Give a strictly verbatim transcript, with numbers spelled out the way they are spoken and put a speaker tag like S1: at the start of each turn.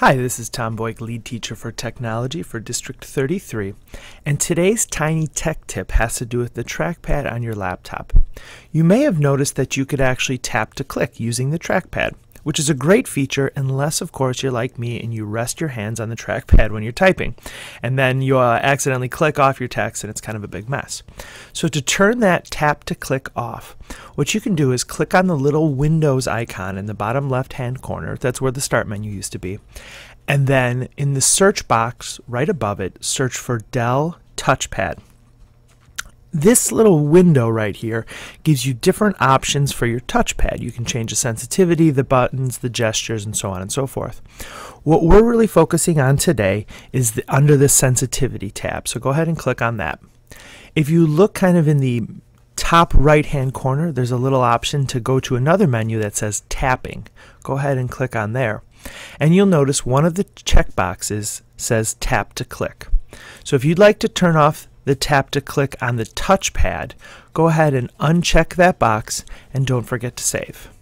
S1: Hi, this is Tom Boyk, lead teacher for technology for District thirty-three, and today's tiny tech tip has to do with the trackpad on your laptop. You may have noticed that you could actually tap to click using the trackpad, which is a great feature unless, of course, you're like me and you rest your hands on the trackpad when you're typing, and then you uh, accidentally click off your text and it's kind of a big mess. So to turn that tap to click off, what you can do is click on the little Windows icon in the bottom left-hand corner. That's where the start menu used to be. And then in the search box right above it, search for Dell Touchpad. This little window right here gives you different options for your touchpad. You can change the sensitivity, the buttons, the gestures, and so on and so forth. What we're really focusing on today is the, under the sensitivity tab. So go ahead and click on that. If you look kind of in the top right hand corner, there's a little option to go to another menu that says tapping. Go ahead and click on there. And you'll notice one of the check boxes says tap to click. So if you'd like to turn off the tap to click on the touchpad, go ahead and uncheck that box and don't forget to save.